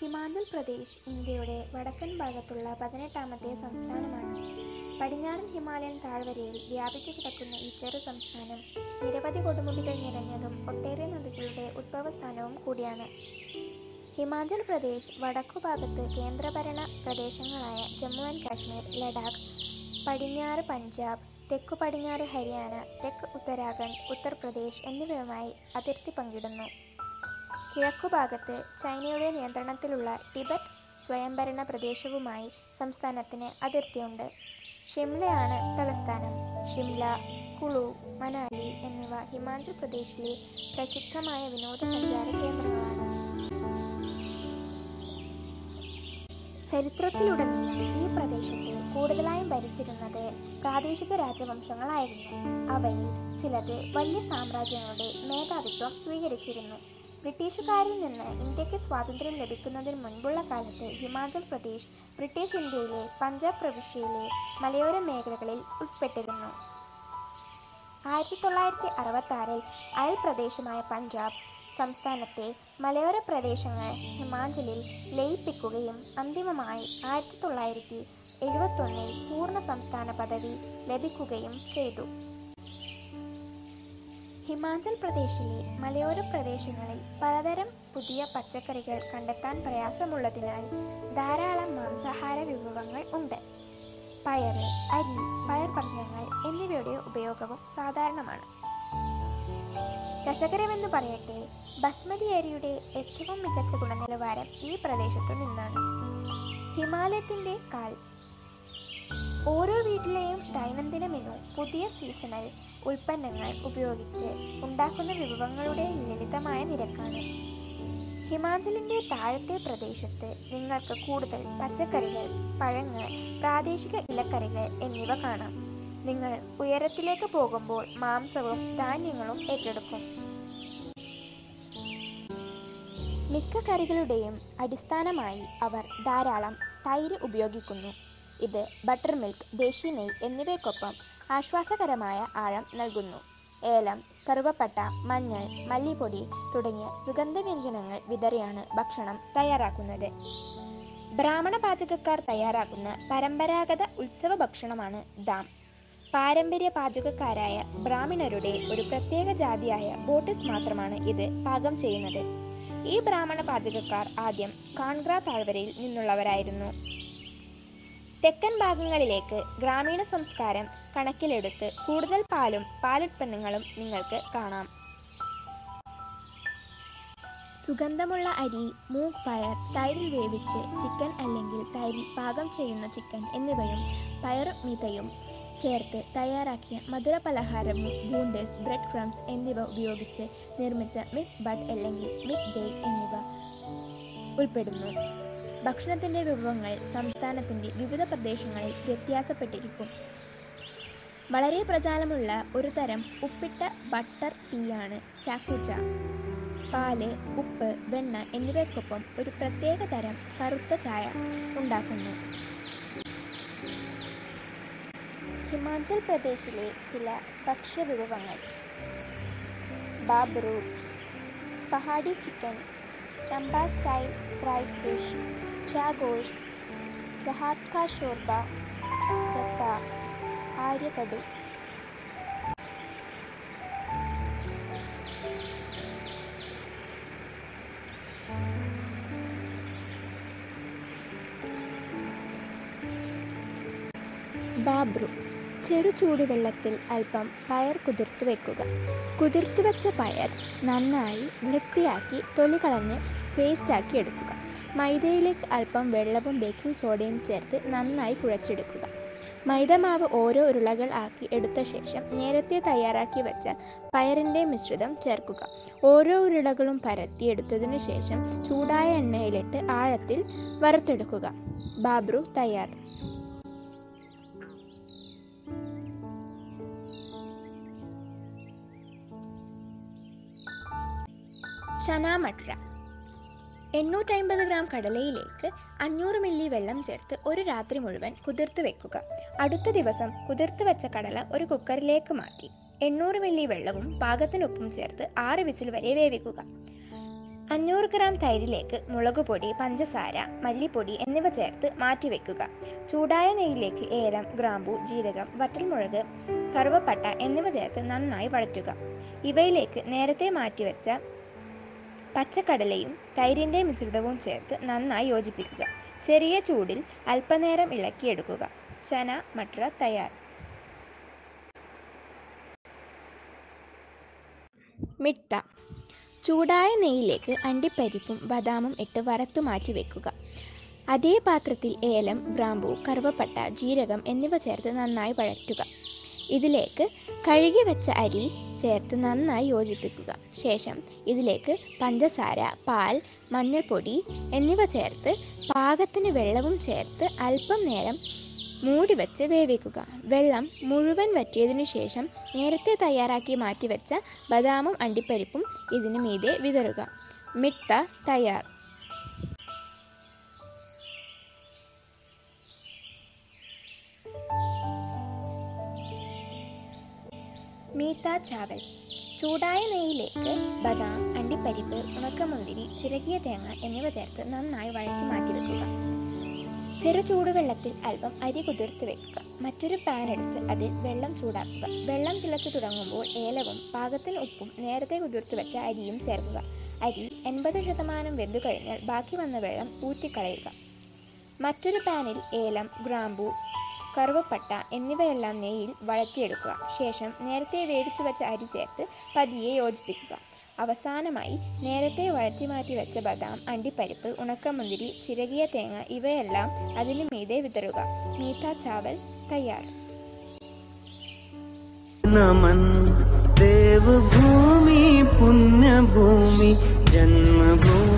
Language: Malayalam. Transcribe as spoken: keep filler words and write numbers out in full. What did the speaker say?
ഹിമാചൽ പ്രദേശ് ഇന്ത്യയുടെ വടക്കൻ ഭാഗത്തുള്ള പതിനെട്ടാമത്തെ സംസ്ഥാനമാണ്. പടിഞ്ഞാറൻ ഹിമാലയൻ താഴ്വരയിൽ വ്യാപിച്ചു കിടക്കുന്ന ഈ ചെറു സംസ്ഥാനം നിരവധി കൊടുമുടികൾ നിറഞ്ഞതും ഒട്ടേറെ നദികളുടെ ഉദ്ഭവസ്ഥാനവും കൂടിയാണ്. ഹിമാചൽ പ്രദേശ് വടക്കുഭാഗത്ത് കേന്ദ്രഭരണ പ്രദേശങ്ങളായ ജമ്മു ആൻഡ് കാശ്മീർ, ലഡാക്ക്, പടിഞ്ഞാറ് പഞ്ചാബ്, തെക്കു പടിഞ്ഞാറ് ഹരിയാന, തെക്ക് ഉത്തരാഖണ്ഡ്, ഉത്തർപ്രദേശ് എന്നിവയുമായി അതിർത്തി പങ്കിടുന്നു. കിഴക്കുഭാഗത്ത് ചൈനയുടെ നിയന്ത്രണത്തിലുള്ള ടിബറ്റ് സ്വയംഭരണ പ്രദേശവുമായി സംസ്ഥാനത്തിന് അതിർത്തിയുണ്ട്. ഷിംലയാണ് തലസ്ഥാനം. ഷിംല, കുളു, മനാലി എന്നിവ ഹിമാചൽ പ്രദേശിലെ പ്രസിദ്ധമായ വിനോദസഞ്ചാര കേന്ദ്രങ്ങളാണ്. ചരിത്രത്തിലുടനീളം ഈ പ്രദേശത്തെ കൂടുതലായും ഭരിച്ചിരുന്നത് പ്രാദേശിക രാജവംശങ്ങളായിരുന്നു. അവയിൽ ചിലത് വലിയ സാമ്രാജ്യങ്ങളുടെ മേധാവിത്വം സ്വീകരിച്ചിരുന്നു. ബ്രിട്ടീഷുകാരിൽ നിന്ന് ഇന്ത്യക്ക് സ്വാതന്ത്ര്യം ലഭിക്കുന്നതിന് മുൻപുള്ള കാലത്ത് ഹിമാചൽ പ്രദേശ് ബ്രിട്ടീഷ് ഇന്ത്യയിലെ പഞ്ചാബ് പ്രവിശ്യയിലെ മലയോര മേഖലകളിൽ ഉൾപ്പെട്ടിരുന്നു. ആയിരത്തി തൊള്ളായിരത്തി അറുപത്തി ആറിൽ അയൽ പ്രദേശമായ പഞ്ചാബ് സംസ്ഥാനത്തെ മലയോര പ്രദേശങ്ങൾ ഹിമാചലിൽ ലയിപ്പിക്കുകയും അന്തിമമായി ആയിരത്തി തൊള്ളായിരത്തി എഴുപത്തി ഒന്നിൽ പൂർണ്ണ സംസ്ഥാന പദവി ലഭിക്കുകയും ചെയ്തു. ഹിമാചൽ പ്രദേശിലെ മലയോര പ്രദേശങ്ങളിൽ പലതരം പുതിയ പച്ചക്കറികൾ കണ്ടെത്താൻ പ്രയാസമുള്ളതിനാൽ ധാരാളം മാംസാഹാര വിഭവങ്ങൾ ഉണ്ട്. പയറ്, അരി, പയർവർഗ്ഗങ്ങൾ എന്നിവയുടെ ഉപയോഗവും സാധാരണമാണ്. രസകരമെന്ന് പറയട്ടെ, ബസ്മതി അരിയുടെ ഏറ്റവും മികച്ച ഗുണനിലവാരം ഈ പ്രദേശത്തു നിന്നാണ്. ഹിമാലയത്തിന്റെ കാൽ ഓരോ വീട്ടിലെയും ദൈനംദിന മെനു പുതിയ സീസണൽ ഉൽപ്പന്നങ്ങൾ ഉപയോഗിച്ച് ഉണ്ടാക്കുന്ന വിഭവങ്ങളുടെ ലളിതമായ നിരക്കാണ്. ഹിമാചലിന്റെ താഴത്തെ പ്രദേശത്ത് നിങ്ങൾക്ക് കൂടുതൽ പച്ചക്കറികൾ, പഴങ്ങൾ, പ്രാദേശിക ഇലക്കറികൾ എന്നിവ കാണാം. നിങ്ങൾ ഉയരത്തിലേക്ക് പോകുമ്പോൾ മാംസവും ധാന്യങ്ങളും ഏറ്റെടുക്കും. മിക്ക കറികളുടെയും അടിസ്ഥാനമായി അവർ ധാരാളം തൈര് ഉപയോഗിക്കുന്നു. ഇത് ബട്ടർ മിൽക്ക്, ദേശി നെയ്യ് എന്നിവയ്ക്കൊപ്പം ആശ്വാസകരമായ ആഴം നൽകുന്നു. ഏലം, കറുവപ്പട്ട, മഞ്ഞൾ, മല്ലിപ്പൊടി തുടങ്ങിയ സുഗന്ധവ്യഞ്ജനങ്ങൾ വിതറിയാണ് ഭക്ഷണം തയ്യാറാക്കുന്നത്. ബ്രാഹ്മണ പാചകക്കാർ തയ്യാറാക്കുന്ന പരമ്പരാഗത ഉത്സവ ഭക്ഷണമാണ് ദാം. പാരമ്പര്യ പാചകക്കാരായ ബ്രാഹ്മണരുടെ ഒരു പ്രത്യേക ജാതിയായ ബോട്ടിസ് മാത്രമാണ് ഇത് പാകം ചെയ്യുന്നത്. ഈ ബ്രാഹ്മണ പാചകക്കാർ ആദ്യം കാൺഗ്ര താഴ്വരയിൽ നിന്നുള്ളവരായിരുന്നു. തെക്കൻ ഭാഗങ്ങളിലേക്ക് ഗ്രാമീണ സംസ്കാരം കണക്കിലെടുത്ത് കൂടുതൽ പാലും പാലുൽപ്പന്നങ്ങളും നിങ്ങൾക്ക് കാണാം. സുഗന്ധമുള്ള അരി, മൂഗ് പയർ, തൈരിൽ വേവിച്ച് ചിക്കൻ അല്ലെങ്കിൽ തൈരിൽ പാകം ചെയ്യുന്ന ചിക്കൻ എന്നിവയും പയർ മിതയും ചേർത്ത് തയ്യാറാക്കിയ മധുര പലഹാരവും ബൂണ്ടേസ്, ബ്രെഡ് ക്രംസ് എന്നിവ ഉപയോഗിച്ച് നിർമ്മിച്ച മിൽക്ക് ബഡ് അല്ലെങ്കിൽ മിൽക്ക് ഡേ എന്നിവ ഉൾപ്പെടുന്നു. ഭക്ഷണത്തിൻ്റെ വിഭവങ്ങൾ സംസ്ഥാനത്തിൻ്റെ വിവിധ പ്രദേശങ്ങളിൽ വ്യത്യാസപ്പെട്ടിരിക്കും. വളരെ പ്രചാരമുള്ള ഒരു തരം ഉപ്പിട്ട ബട്ടർ ടീയാണ് ചാക്കൂച്ച. പാല്, ഉപ്പ്, വെണ്ണ എന്നിവയ്ക്കൊപ്പം ഒരു പ്രത്യേക തരം കറുത്ത ചായ ഉണ്ടാക്കുന്നു. ഹിമാചൽ പ്രദേശിലെ ചില ഭക്ഷ്യവിഭവങ്ങൾ: babru, pahadi chicken, Chamba style fried fish, chha gosht, gahat ka shorba, ഗട്ട, ആര്യകടു. ബാബ്രു: ചെറു ചൂടുവെള്ളത്തിൽ അല്പം പയർ കുതിർത്തു വെക്കുക. കുതിർത്തുവെച്ച പയർ നന്നായി വൃത്തിയാക്കി തൊലി കളഞ്ഞ് പേസ്റ്റാക്കി എടുക്കുക. മൈദയിലേക്ക് അല്പം വെള്ളവും ബേക്കിംഗ് സോഡയും ചേർത്ത് നന്നായി കുഴച്ചെടുക്കുക. മൈദമാവ് ഓരോ ഉരുളകൾ ആക്കി എടുത്ത ശേഷം നേരത്തെ തയ്യാറാക്കി വെച്ച പയറിൻ്റെ മിശ്രിതം ചേർക്കുക. ഓരോ ഉരുളകളും പരത്തി എടുത്തതിനു ശേഷം ചൂടായ എണ്ണയിലിട്ട് ആഴത്തിൽ വറുത്തെടുക്കുക. ബാബ്രു തയ്യാർ. ചനാ മട്ര: എണ്ണൂറ്റി അമ്പത് ഗ്രാം കടലയിലേക്ക് അഞ്ഞൂറ് മില്ലി വെള്ളം ചേർത്ത് ഒരു രാത്രി മുഴുവൻ കുതിർത്ത് വെക്കുക. അടുത്ത ദിവസം കുതിർത്ത് വെച്ച കടല ഒരു കുക്കറിലേക്ക് മാറ്റി എണ്ണൂറ് മില്ലി വെള്ളവും പാകത്തിനൊപ്പം ചേർത്ത് ആറ് വിസിൽ വരെ വേവിക്കുക. അഞ്ഞൂറ് ഗ്രാം തൈരിലേക്ക് മുളകുപൊടി, പഞ്ചസാര, മല്ലിപ്പൊടി എന്നിവ ചേർത്ത് മാറ്റിവെക്കുക. ചൂടായ നെയ്യിലേക്ക് ഏലം, ഗ്രാമ്പു, ജീരകം, വറ്റൽമുളക്, കറുവപ്പട്ട എന്നിവ ചേർത്ത് നന്നായി വഴറ്റുക. ഇവയിലേക്ക് നേരത്തെ മാറ്റിവെച്ച പച്ചക്കടലയും തൈരിൻ്റെ മിശ്രിതവും ചേർത്ത് നന്നായി യോജിപ്പിക്കുക. ചെറിയ ചൂടിൽ അല്പനേരം ഇളക്കിയെടുക്കുക. ചന മട്ടർ തയ്യാർ. മിട്ട. ചൂടായ നെയ്യിലേക്ക് അണ്ടിപ്പരിപ്പും ബദാമും ഇട്ട് വറുത്തു മാറ്റി വെക്കുക. അതേ പാത്രത്തിൽ ഏലം, ഗ്രാമ്പു, കറുവപ്പട്ട, ജീരകം എന്നിവ ചേർത്ത് നന്നായി വഴറ്റുക. ഇതിലേക്ക് കഴുകി വെച്ച അരി ചേർത്ത് നന്നായി യോജിപ്പിക്കുക. ശേഷം ഇതിലേക്ക് പഞ്ചസാര, പാൽ, മഞ്ഞൾപ്പൊടി എന്നിവ ചേർത്ത് പാകത്തിന് വെള്ളവും ചേർത്ത് അല്പം നേരം മൂടി വെച്ച് വേവിക്കുക. വെള്ളം മുഴുവൻ വറ്റിയതിനു ശേഷം നേരത്തെ തയ്യാറാക്കി മാറ്റിവെച്ച ബദാമും അണ്ടിപ്പരിപ്പും ഇതിനു മീതെ വിതറുക. മിട്ട തയ്യാർ. മീത്ത ചാവൽ. ചൂടായ നെയ്യിലേക്ക് ബദാം, അണ്ടിപ്പരിപ്പ്, ഉണക്കമുന്തിരി, ചിരകിയ തേങ്ങ എന്നിവ ചേർത്ത് നന്നായി വഴറ്റി മാറ്റിവെക്കുക. ചെറു ചൂടുവെള്ളത്തിൽ അല്പം അരി കുതിർത്ത് വെക്കുക. മറ്റൊരു പാൻ എടുത്ത് അതിൽ വെള്ളം ചൂടാക്കുക. വെള്ളം തിളച്ചു തുടങ്ങുമ്പോൾ ഏലവും പാകത്തിന് ഉപ്പും നേരത്തെ കുതിർത്ത് വെച്ച അരിയും ചേർക്കുക. അരി എൺപത് ശതമാനം വെന്തു കഴിഞ്ഞാൽ ബാക്കി വന്ന വെള്ളം ഊറ്റിക്കളയുക. മറ്റൊരു പാനിൽ ഏലം, ഗ്രാമ്പു, കറുവപ്പട്ട എന്നിവയെല്ലാം നെയ്യിൽ വഴറ്റിയെടുക്കുക. ശേഷം നേരത്തെ വേവിച്ചു വെച്ച അരി ചേർത്ത് പതിയെ യോജിപ്പിക്കുക. അവസാനമായി നേരത്തെ വഴറ്റി മാറ്റി വെച്ച ബദാം, അണ്ടിപ്പരിപ്പ്, ഉണക്കമുന്തിരി, ചിരകിയ തേങ്ങ ഇവയെല്ലാം അതിനു മീതെ വിതറുക. മീത്ത ചാവൽ തയ്യാർ. നമൻ ദേവഭൂമി പുണ്യഭൂമി ജന്മഭൂമി.